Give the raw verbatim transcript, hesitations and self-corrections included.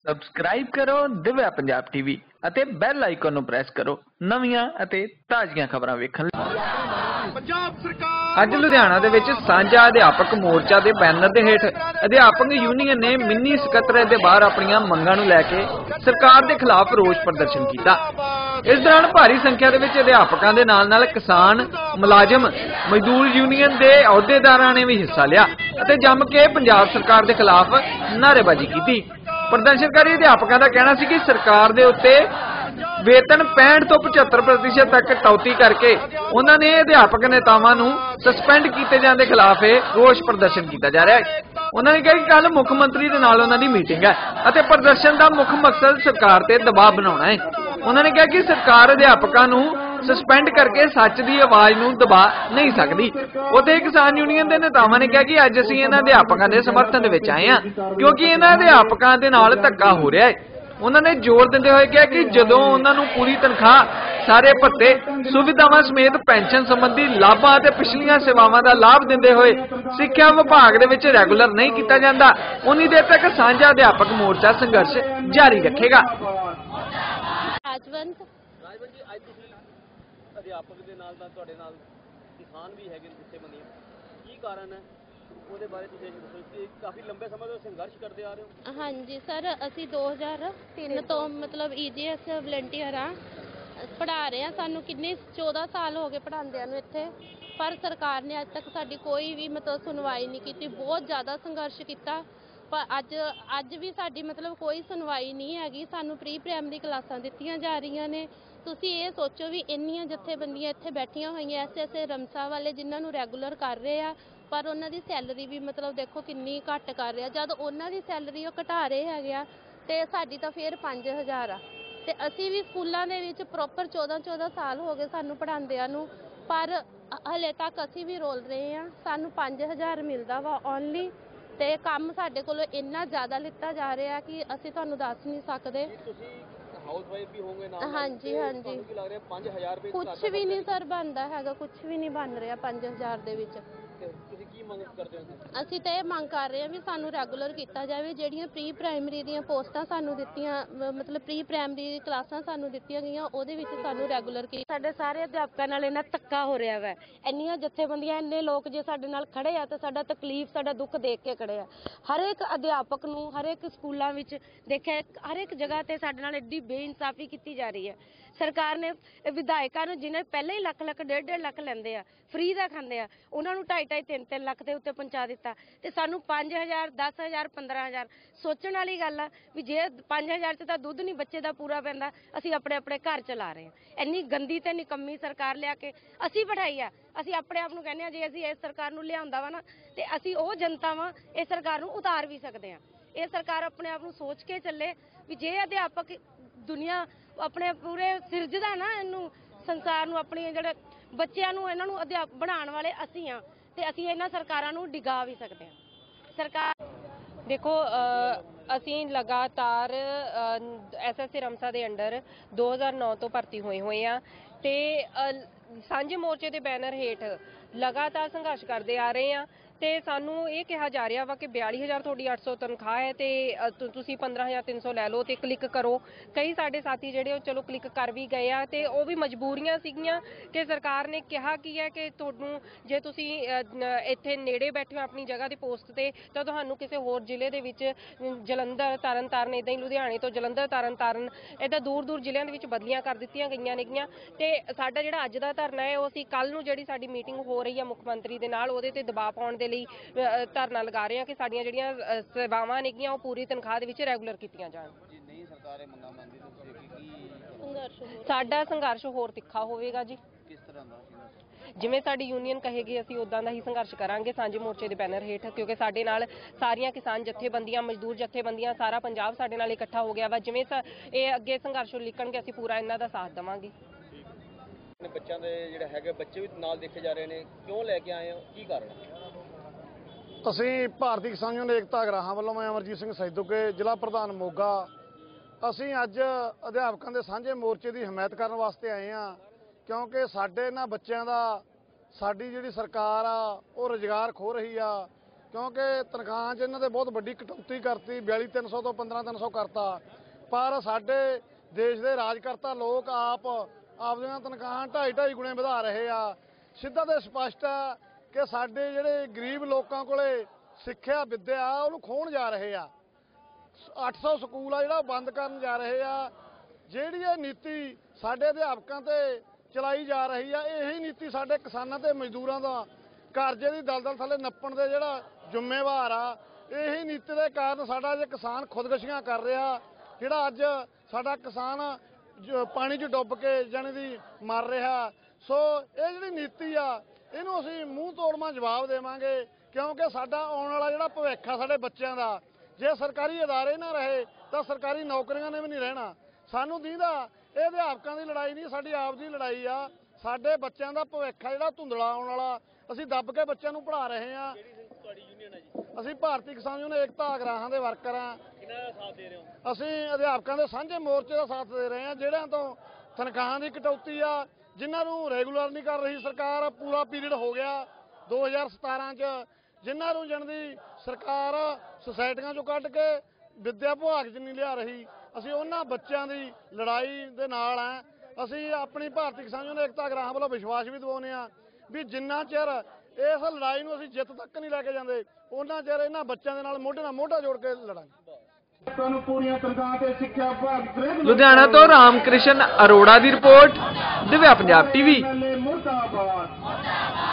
Subscribe ਕਰੋ Divya Punjab TV ਅਤੇ bell icon ਨੂੰ ਪ੍ਰੈਸ ਕਰੋ ਨਵੀਆਂ ਅਤੇ ਤਾਜ਼ੀਆਂ ਖਬਰਾਂ ਵੇਖਣ ਲਈ। ਪੰਜਾਬ ਸਰਕਾਰ ਅੱਜ ਲੁਧਿਆਣਾ ਦੇ ਵਿੱਚ ਸਾਂਝਾ ਅਧਿਆਪਕ ਮੋਰਚਾ ਦੇ ਬੈਨਰ ਦੇ ਹੇਠ ਅਧਿਆਪਕ ਯੂਨੀਅਨ ਨੇ ਮਿੰਨੀ ਸਕੱਤਰੇਤ ਦੇ ਬਾਹਰ ਆਪਣੀਆਂ ਮੰਗਾਂ ਨੂੰ ਲੈ ਕੇ ਸਰਕਾਰ ਦੇ ਖਿਲਾਫ ਰੋਸ ਪ੍ਰਦਰਸ਼ਨ ਕੀਤਾ। ਇਸ ਦੌਰਾਨ ਭਾਰੀ ਸੰਖਿਆ ਦੇ ਵਿੱਚ ਅਧਿਆਪਕਾਂ ਦੇ ਨਾਲ ਨਾਲ ਕਿਸਾਨ, ਮੁਲਾਜ਼ਮ, ਮਜ਼ਦੂਰ ਯੂਨੀਅਨ ਦੇ ਅਹੁਦੇਦਾਰਾਂ ਨੇ ਵੀ ਹਿੱਸਾ ਲਿਆ ਅਤੇ ਜੰਮ ਕੇ ਪੰਜਾਬ ਸਰਕਾਰ ਦੇ ਖਿਲਾਫ ਨਾਅਰੇਬਾਜ਼ੀ ਕੀਤੀ। ਪ੍ਰਦਰਸ਼ਨਕਾਰੀ ਅਧਿਆਪਕਾਂ ਦਾ ਕਹਿਣਾ ਸੀ ਕਿ ਸਰਕਾਰ ਦੇ ਉੱਤੇ वेतन पैंठ तो पचहत्तर प्रतिशत तक कटौती करके उन्होंने अध्यापक नेतावां नूं सस्पेंड किए जाने के खिलाफ रोष प्रदर्शन किया जा रहा है। उन्होंने कहा कि कल मुख्यमंत्री दे नाल उन्हां दी मीटिंग है अते प्रदर्शन का मुख्य मकसद सरकार ते दबाव बनाउणा है। उन्होंने कहा कि सरकार अध्यापकों नूं सस्पेंड करके सच की आवाज नूं दबा नहीं सकती। उत्थे किसान यूनीयन के नेतावां ने कहा कि अज असीं इन्हां अध्यापकों के समर्थन दे विच आए हां क्योंकि इन्हां अध्यापकों दे नाल धक्का हो रहा है। उन्होंने जोर देते हुए कहा कि जदों उन्होंने पूरी तनख्वाह, सारे भत्ते, सुविधावां समेत पेंशन संबंधी लाभां ते पिछलियां सेवावां दा लाभ देंदे हुए सिक्ख्या विभाग दे विच रैगूलर नहीं कीता जांदा, उन्नी देर तक साझा अध्यापक मोर्चा संघर्ष जारी रखेगा। राजवंत राजवंत जी आज तुसीं अध्यापक दे नाल दा तुहाडे नाल किसान भी हैगे जथेबंदियां, की कारण है ਉਹਦੇ ਬਾਰੇ ਤੁਸੀਂ ਦੱਸੋ ਕਿ ਕਾਫੀ ਲੰਬੇ ਸਮੇਂ ਤੋਂ ਸੰਘਰਸ਼ ਕਰਦੇ ਆ ਰਹੇ ਹੋ। ਹਾਂਜੀ ਸਰ, ਅਸੀਂ ਦੋ ਹਜ਼ਾਰ ਤਿੰਨ ਤੋਂ ਮਤਲਬ ਈਜੀਐਸ ਵਲੰਟੀਅਰ ਆ, ਪੜ੍ਹਾ ਰਹੇ ਆ। ਸਾਨੂੰ ਕਿੰਨੇ ਚੌਦਾਂ ਸਾਲ ਹੋ ਗਏ ਪੜ੍ਹਾਉਂਦਿਆਂ ਨੂੰ ਇੱਥੇ, ਪਰ ਸਰਕਾਰ ਨੇ ਅੱਜ ਤੱਕ ਸਾਡੀ ਕੋਈ ਵੀ ਮਤਲਬ ਸੁਣਵਾਈ ਨਹੀਂ ਕੀਤੀ। ਬਹੁਤ ਜ਼ਿਆਦਾ ਸੰਘਰਸ਼ ਕੀਤਾ ਪਰ ਅੱਜ ਅੱਜ ਵੀ ਸਾਡੀ ਮਤਲਬ ਕੋਈ ਸੁਣਵਾਈ ਨਹੀਂ ਹੈਗੀ। ਸਾਨੂੰ ਪ੍ਰੀ ਪ੍ਰਾਇਮਰੀ ਕਲਾਸਾਂ ਦਿੱਤੀਆਂ ਜਾ ਰਹੀਆਂ ਨੇ। ਤੁਸੀਂ ਇਹ ਸੋਚੋ ਵੀ ਇੰਨੀਆਂ ਜਥੇਬੰਦੀਆਂ ਇੱਥੇ ਬੈਠੀਆਂ ਹੋਈਆਂ, ਐਸੇ ਐਸੇ ਰਮਸਾ ਵਾਲੇ ਜਿਨ੍ਹਾਂ ਨੂੰ ਰੈਗੂਲਰ ਕਰ ਰਹੇ ਆ, ਪਰ ਉਹਨਾਂ ਦੀ ਸੈਲਰੀ ਵੀ ਮਤਲਬ ਦੇਖੋ ਕਿੰਨੀ ਘੱਟ ਕਰ ਰਿਹਾ। ਜਦ ਉਹਨਾਂ ਦੀ ਸੈਲਰੀ ਉਹ ਘਟਾ ਰਹੇ ਹੈਗੇ ਆ ਤੇ ਸਾਡੀ ਤਾਂ ਫਿਰ ਪੰਜ ਹਜ਼ਾਰ ਆ। ਤੇ ਅਸੀਂ ਵੀ ਸਕੂਲਾਂ ਦੇ ਵਿੱਚ ਪ੍ਰੋਪਰ ਚੌਦਾਂ ਚੌਦਾਂ ਸਾਲ ਹੋ ਗਏ ਸਾਨੂੰ ਪੜ੍ਹਾਉਂਦਿਆਂ ਨੂੰ, ਪਰ ਹਲੇ ਤੱਕ ਅਸੀਂ ਵੀ ਰੋਲ ਰਹੇ ਆ। ਸਾਨੂੰ ਪੰਜ ਹਜ਼ਾਰ ਮਿਲਦਾ ਵਾ ਓਨਲੀ, ਤੇ ਕੰਮ ਸਾਡੇ ਕੋਲੋਂ ਇੰਨਾ ਜ਼ਿਆਦਾ ਲਿੱਤਾ ਜਾ ਰਿਹਾ ਕਿ ਅਸੀਂ ਤੁਹਾਨੂੰ ਦੱਸ ਨਹੀਂ ਸਕਦੇ। ਹਾਊਸ ਵਾਈਫ ਵੀ ਹੋਗੇ ਨਾਲ? ਹਾਂਜੀ ਹਾਂਜੀ, ਕੀ ਲੱਗ ਰਿਹਾ ਪੰਜ ਹਜ਼ਾਰ ਰੁਪਏ ਕੁਝ ਵੀ ਨਹੀਂ ਸਰ ਬਣਦਾ ਹੈਗਾ, ਕੁਝ ਵੀ ਨਹੀਂ ਬਣ ਰਿਹਾ ਪੰਜ ਹਜ਼ਾਰ ਦੇ ਵਿੱਚ। ਤੁਸੀਂ ਕੀ ਮੰਗ ਕਰਦੇ ਹੋ? ਅਸੀਂ ਤਾਂ ਇਹ ਮੰਗ ਕਰ ਰਹੇ ਹਾਂ ਵੀ ਸਾਨੂੰ ਰੈਗੂਲਰ ਕੀਤਾ ਜਾਵੇ। ਜਿਹੜੀਆਂ ਪ੍ਰੀ ਪ੍ਰਾਇਮਰੀ ਦੀਆਂ ਪੋਸਟਾਂ ਸਾਨੂੰ ਦਿੱਤੀਆਂ, ਮਤਲਬ ਪ੍ਰੀ ਪ੍ਰਾਇਮਰੀ ਕਲਾਸਾਂ ਸਾਨੂੰ ਦਿੱਤੀਆਂ ਗਈਆਂ, ਉਹਦੇ ਵਿੱਚ ਸਾਨੂੰ ਰੈਗੂਲਰ ਕੀ। ਸਾਡੇ ਸਾਰੇ ਅਧਿਆਪਕਾਂ ਨਾਲ ਇਹਨਾਂ ਧੱਕਾ ਹੋ ਰਿਹਾ ਵਾ। ਇੰਨੀਆਂ ਜਥੇਬੰਦੀਆਂ, ਇੰਨੇ ਲੋਕ ਜੇ ਸਾਡੇ ਨਾਲ ਖੜੇ ਆ ਤੇ ਸਾਡਾ ਤਕਲੀਫ, ਸਾਡਾ ਦੁੱਖ ਦੇਖ ਕੇ ਖੜੇ ਆ। ਹਰ ਇੱਕ ਅਧਿਆਪਕ ਨੂੰ ਹਰ ਇੱਕ ਸਕੂਲਾਂ ਵਿੱਚ ਦੇਖਿਆ, ਹਰ ਇੱਕ ਜਗ੍ਹਾ ਤੇ ਸਾਡੇ ਨਾਲ ਐਡੀ ਬੇਇਨਸਾਫੀ ਕੀਤੀ ਜਾ ਰਹੀ ਹੈ। ਸਰਕਾਰ ਨੇ ਵਿਧਾਇਕਾਂ ਨੂੰ ਜਿਹਨੇ ਪਹਿਲੇ ਹੀ ਲੱਖ ਲੱਖ ਡੇਢ ਡੇਢ ਲੱਖ ਲੈਂਦੇ ਆ, ਫ੍ਰੀ ਦਾ ਖਾਂਦੇ ਆ, ਉਹਨਾਂ ਨੂੰ ਢਾਈ ਢਾਈ ਤਿੰਨ ਤਿੰਨ ਲੱਖ ਦੇ ਉੱਤੇ ਪਹੁੰਚਾ ਦਿੱਤਾ ਤੇ ਸਾਨੂੰ ਪੰਜ ਹਜ਼ਾਰ ਦਸ ਹਜ਼ਾਰ ਪੰਦਰਾਂ ਹਜ਼ਾਰ। ਸੋਚਣ ਵਾਲੀ ਗੱਲ ਆ ਵੀ ਜੇ ਪੰਜ ਹਜ਼ਾਰ ਚ ਤਾਂ ਦੁੱਧ ਨਹੀਂ ਬੱਚੇ ਦਾ ਪੂਰਾ ਪੈਂਦਾ, ਅਸੀਂ ਆਪਣੇ ਆਪਣੇ ਘਰ ਚਲਾ ਰਹੇ ਹਾਂ। ਇੰਨੀ ਗੰਦੀ ਤੇ ਨਿਕੰਮੀ ਸਰਕਾਰ ਲਿਆ ਕੇ ਅਸੀਂ ਬਿਠਾਈ ਆ। ਅਸੀਂ ਆਪਣੇ ਆਪ ਨੂੰ ਕਹਿੰਦੇ ਆ ਜੇ ਅਸੀਂ ਇਸ ਸਰਕਾਰ ਨੂੰ ਲਿਆਉਂਦਾ ਵਾ ਨਾ ਤੇ ਅਸੀਂ ਉਹ ਜਨਤਾ ਵਾ ਇਸ ਸਰਕਾਰ ਨੂੰ ਉਤਾਰ ਵੀ ਸਕਦੇ ਹਾਂ। ਇਹ ਸਰਕਾਰ ਆਪਣੇ ਆਪ ਨੂੰ ਸੋਚ ਕੇ ਚੱਲੇ ਵੀ ਜੇ ਅਧਿਆਪਕ ਦੁਨੀਆ ਆਪਣੇ ਪੂਰੇ ਸਿਰਜਦਾ ਨਾ ਇਹਨੂੰ ਸੰਸਾਰ ਨੂੰ, ਆਪਣੀ ਜਿਹੜੇ ਬੱਚਿਆਂ ਨੂੰ ਇਹਨਾਂ ਨੂੰ ਅਧਿਆਪਕ ਬਣਾਉਣ ਵਾਲੇ ਅਸੀਂ ਆ, ਤੇ ਅਸੀਂ ਇਹਨਾਂ ਸਰਕਾਰਾਂ ਨੂੰ ਡਿਗਾ ਵੀ ਸਕਦੇ ਹਾਂ। ਸਰਕਾਰ देखो ਅਸੀਂ ਲਗਾਤਾਰ ਐਸ ਐਸ ਸੀ ਰਮਸਾ ਦੇ ਅੰਡਰ ਦੋ ਹਜ਼ਾਰ ਨੌ ਤੋਂ ਭਰਤੀ ਹੋਏ ਹੋਏ ਆ ਤੇ ਸਾਂਝੇ ਮੋਰਚੇ ਦੇ ਬੈਨਰ ਹੇਠ ਲਗਾਤਾਰ ਸੰਘਰਸ਼ ਕਰਦੇ ਆ ਰਹੇ ਆ ਤੇ ਸਾਨੂੰ ਇਹ ਕਿਹਾ ਜਾ ਰਿਹਾ ਵਾ ਕਿ ਬਿਆਲੀ ਹਜ਼ਾਰ ਤੁਹਾਡੀ ਅੱਠ ਸੌ ਤਨਖਾਹ ਹੈ ਤੇ ਤੁਸੀਂ ਪੰਦਰਾਂ ਹਜ਼ਾਰ ਤਿੰਨ ਸੌ ਲੈ ਲਓ ਤੇ ਕਲਿੱਕ ਕਰੋ। ਕਈ ਸਾਡੇ ਸਾਥੀ ਜਿਹੜੇ ਉਹ ਚਲੋ ਕਲਿੱਕ ਕਰ ਵੀ ਗਏ ਆ ਤੇ ਉਹ ਵੀ ਮਜਬੂਰੀਆਂ ਸੀਗੀਆਂ ਕਿ ਸਰਕਾਰ ਨੇ ਕਿਹਾ ਕੀ ਹੈ ਕਿ ਤੁਹਾਨੂੰ ਜੇ ਤੁਸੀਂ ਇੱਥੇ ਨੇੜੇ ਬੈਠੇ ਹੋ ਆਪਣੀ ਜਗ੍ਹਾ ਦੀ ਪੋਸਟ ਤੇ ਤਾਂ ਤੁਹਾਨੂੰ ਕਿਸੇ ਹੋਰ ਜ਼ਿਲ੍ਹੇ ਦੇ ਵਿੱਚ ਜਲੰਧਰ, ਤਰਨ ਤਾਰਨ, ਇੱਦਾਂ ਹੀ ਲੁਧਿਆਣੇ ਤੋਂ ਜਲੰਧਰ, ਤਰਨ ਤਾਰਨ, ਇੱਦਾਂ ਦੂਰ ਦੂਰ ਜ਼ਿਲ੍ਹਿਆਂ ਦੇ ਵਿੱਚ ਬਦਲੀਆਂ ਕਰ ਦਿੱਤੀਆਂ ਗਈਆਂ ਨੇਗੀਆਂ। ਤੇ ਸਾਡਾ ਜਿਹੜਾ ਅੱਜ ਦਾ ਧਰਨਾ ਹੈ ਉਹ ਅਸੀਂ ਕੱਲ੍ਹ ਨੂੰ ਜਿਹੜੀ ਸਾਡੀ ਮੀਟਿੰਗ ਹੋ ਰਹੀ ਹੈ ਮੁੱਖ ਮੰਤਰੀ ਦੇ ਨਾਲ, ਉਹਦੇ ਤੇ ਦਬਾਅ ਪਾਉਣ ਦੇ ਲਈ ਧਰਨਾ ਲਗਾ ਰਹੇ ਹਾਂ ਕਿ ਸਾਡੀਆਂ ਜਿਹੜੀਆਂ ਸੇਵਾਵਾਂ ਨੇਗੀਆਂ ਉਹ ਪੂਰੀ ਤਨਖਾਹ ਦੇ ਵਿੱਚ ਰੈਗੂਲਰ ਕੀਤੀਆਂ ਜਾਣ। ਜੇ ਨਹੀਂ ਸਰਕਾਰ ਇਹ ਮੰਗਾਂ ਮੰਨਦੀ ਤਾਂ ਤੁਸੀਂ ਕੀ ਸਾਡਾ ਸੰਘਰਸ਼ ਹੋਰ ਤਿੱਖਾ ਹੋਵੇਗਾ ਜੀ। ਕਿਸ ਤਰ੍ਹਾਂ ਦਾ? ਜਿਵੇਂ ਸਾਡੀ ਯੂਨੀਅਨ ਕਹੇਗੀ ਅਸੀਂ ਉਦਾਂ ਦਾ ਹੀ ਸੰਘਰਸ਼ ਕਰਾਂਗੇ ਸਾਂਝੇ ਮੋਰਚੇ ਦੇ ਬੈਨਰ ਹੇਠ, ਕਿਉਂਕਿ ਸਾਡੇ ਨਾਲ ਸਾਰੀਆਂ ਕਿਸਾਨ ਜਥੇਬੰਦੀਆਂ, ਮਜ਼ਦੂਰ ਜਥੇਬੰਦੀਆਂ, ਸਾਰਾ ਪੰਜਾਬ ਸਾਡੇ ਨਾਲ ਇਕੱਠਾ ਹੋ ਗਿਆ ਵਾ। ਜਿਵੇਂ ਇਹ ਅੱਗੇ ਸੰਘਰਸ਼ ਲਿਖਣਗੇ ਅਸੀਂ ਪੂਰਾ ਇਹਨਾਂ ਦਾ ਸਾਥ ਦੇਵਾਂਗੇ। ਬੱਚਿਆਂ ਦੇ ਜਿਹੜੇ ਹੈਗੇ ਬੱਚੇ ਵੀ ਨਾਲ ਦੇਖੇ ਜਾ ਰਹੇ ਨੇ, ਕਿਉਂ ਲੈ ਕੇ ਆਏ ਹੋ, ਕੀ ਕਾਰਨ? ਅਸੀਂ ਭਾਰਤੀ ਕਿਸਾਨ ਯੂਨੀਅਨ ਏਕਤਾ ਅਗਰਾਹਾਂ ਵੱਲੋਂ ਮੈਂ ਅਮਰਜੀਤ ਸਿੰਘ ਸੈਦੋਕੇ, ਜ਼ਿਲ੍ਹਾ ਪ੍ਰਧਾਨ ਮੋਗਾ। ਅਸੀਂ ਅੱਜ ਅਧਿਆਪਕਾਂ ਦੇ ਸਾਂਝੇ ਮੋਰਚੇ ਦੀ ਹਮਾਇਤ ਕਰਨ ਵਾਸਤੇ ਆਏ ਹਾਂ ਕਿਉਂਕਿ ਸਾਡੇ ਇਹਨਾਂ ਬੱਚਿਆਂ ਦਾ, ਸਾਡੀ ਜਿਹੜੀ ਸਰਕਾਰ ਆ ਉਹ ਰੁਜ਼ਗਾਰ ਖੋ ਰਹੀ ਆ। ਕਿਉਂਕਿ ਤਨਖਾਹਾਂ 'ਚ ਇਹਨਾਂ ਦੇ ਬਹੁਤ ਵੱਡੀ ਕਟੌਤੀ ਕਰਤੀ, ਬਿਆਲੀ ਤਿੰਨ ਸੌ ਤੋਂ ਪੰਦਰਾਂ ਤਿੰਨ ਸੌ ਕਰਤਾ। ਪਰ ਸਾਡੇ ਦੇਸ਼ ਦੇ ਰਾਜਕਰਤਾ ਲੋਕ ਆਪ ਆਪਦੀਆਂ ਤਨਖਾਹਾਂ ਢਾਈ ਢਾਈ ਗੁਣੇ ਵਧਾ ਰਹੇ ਆ। ਸਿੱਧਾ ਤੇ ਸਪਸ਼ਟ ਆ ਕਿ ਸਾਡੇ ਜਿਹੜੇ ਗਰੀਬ ਲੋਕਾਂ ਕੋਲੇ ਸਿੱਖਿਆ ਵਿੱਦਿਆ ਉਹਨੂੰ ਖੋਹਣ ਜਾ ਰਹੇ ਆ। ਅੱਠ ਸੌ ਸਕੂਲ ਆ ਜਿਹੜਾ ਬੰਦ ਕਰਨ ਜਾ ਰਹੇ ਆ। ਜਿਹੜੀ ਇਹ ਨੀਤੀ ਸਾਡੇ ਅਧਿਆਪਕਾਂ ਤੇ ਚਲਾਈ ਜਾ ਰਹੀ ਆ, ਇਹੀ ਨੀਤੀ ਸਾਡੇ ਕਿਸਾਨਾਂ ਤੇ ਮਜ਼ਦੂਰਾਂ ਦਾ ਕਰਜ਼ੇ ਦੀ ਦਲਦਲ ਥੱਲੇ ਨੱਪਣ ਦੇ ਜਿਹੜਾ ਜ਼ਿੰਮੇਵਾਰ ਆ। ਇਹੀ ਨੀਤੀ ਦੇ ਕਾਰਨ ਸਾਡਾ ਜੇ ਕਿਸਾਨ ਖੁਦਕੁਸ਼ੀਆਂ ਕਰ ਰਿਹਾ, ਜਿਹੜਾ ਅੱਜ ਸਾਡਾ ਕਿਸਾਨ ਪਾਣੀ 'ਚ ਡੁੱਬ ਕੇ ਜਾਣੀ ਦੀ ਮਰ ਰਿਹਾ। ਸੋ ਇਹ ਜਿਹੜੀ ਨੀਤੀ ਆ ਇਹਨੂੰ ਅਸੀਂ ਮੂੰਹ ਤੋੜਵਾਂ ਜਵਾਬ ਦੇਵਾਂਗੇ, ਕਿਉਂਕਿ ਸਾਡਾ ਆਉਣ ਵਾਲਾ ਜਿਹੜਾ ਭਵਿੱਖ ਆ ਸਾਡੇ ਬੱਚਿਆਂ ਦਾ, ਜੇ ਸਰਕਾਰੀ ਅਦਾਰੇ ਨਾ ਰਹੇ ਤਾਂ ਸਰਕਾਰੀ ਨੌਕਰੀਆਂ ਨੇ ਵੀ ਨਹੀਂ ਰਹਿਣਾ। ਸਾਨੂੰ ਦੀਂਦਾ ਇਹ ਅਧਿਆਪਕਾਂ ਦੀ ਲੜਾਈ ਨਹੀਂ, ਸਾਡੀ ਆਪ ਦੀ ਲੜਾਈ ਆ। ਸਾਡੇ ਬੱਚਿਆਂ ਦਾ ਭਵਿੱਖ ਆ ਜਿਹੜਾ ਧੁੰਦਲਾ ਆਉਣ ਵਾਲਾ, ਅਸੀਂ ਦੱਬ ਕੇ ਬੱਚਿਆਂ ਨੂੰ ਪੜ੍ਹਾ ਰਹੇ ਹਾਂ। ਅਸੀਂ ਭਾਰਤੀ ਕਿਸਾਨ ਯੂਨੀਅਨ ਏਕਤਾ ਅਗਰਾਹਾਂ ਦੇ ਵਰਕਰ ਹਾਂ। ਸਾਥ ਦੇ ਰਹੇ ਹੋ? ਅਸੀਂ ਅਧਿਆਪਕਾਂ ਦੇ ਸਾਂਝੇ ਮੋਰਚੇ ਦਾ ਸਾਥ ਦੇ ਰਹੇ ਹਾਂ, ਜਿਹੜਿਆਂ ਤੋਂ ਤਨਖਾਹਾਂ ਦੀ ਕਟੌਤੀ ਆ, ਜਿਨ੍ਹਾਂ ਨੂੰ ਰੈਗੂਲਰ ਨਹੀਂ ਕਰ ਰਹੀ ਸਰਕਾਰ। ਪੂਰਾ ਪੀਰੀਅਡ ਹੋ ਗਿਆ ਦੋ ਹਜ਼ਾਰ ਸਤਾਰਾਂ 'ਚ, ਜਿਨ੍ਹਾਂ ਨੂੰ ਜਣਦੀ ਸਰਕਾਰ ਸੁਸਾਇਟੀਆਂ 'ਚੋਂ ਕੱਢ ਕੇ ਵਿੱਦਿਆ ਵਿਭਾਗ 'ਚ ਨਹੀਂ ਲਿਆ ਰਹੀ। ਅਸੀਂ ਉਹਨਾਂ ਬੱਚਿਆਂ ਦੀ ਲੜਾਈ ਦੇ ਨਾਲ ਆ। ਅਸੀਂ ਆਪਣੀ ਭਾਰਤੀ ਕਿਸਾਨ ਯੂਨੀਅਨ ਏਕਤਾ ਅਗਰਾਹਾਂ ਵੱਲੋਂ ਵਿਸ਼ਵਾਸ ਵੀ ਦਿਵਾਉਂਦੇ ਹਾਂ ਵੀ ਜਿੰਨਾ ਚਿਰ ਇਸ ਲੜਾਈ ਨੂੰ ਅਸੀਂ ਜਿੱਤ ਤੱਕ ਨਹੀਂ ਲੈ ਕੇ ਜਾਂਦੇ, ਉਹਨਾਂ ਚਿਰ ਇਹਨਾਂ ਬੱਚਿਆਂ ਦੇ ਨਾਲ ਮੋਢੇ ਨਾਲ ਮੋਢਾ ਜੋੜ ਕੇ ਲੜਾਂਗੇ। ਲੁਧਿਆਣਾ ਤੋਂ ਰਾਮ ਕ੍ਰਿਸ਼ਨ ਅਰੋੜਾ ਦੀ ਰਿਪੋਰਟ, ਦਿਵਿਆ ਪੰਜਾਬ ਟੀਵੀ।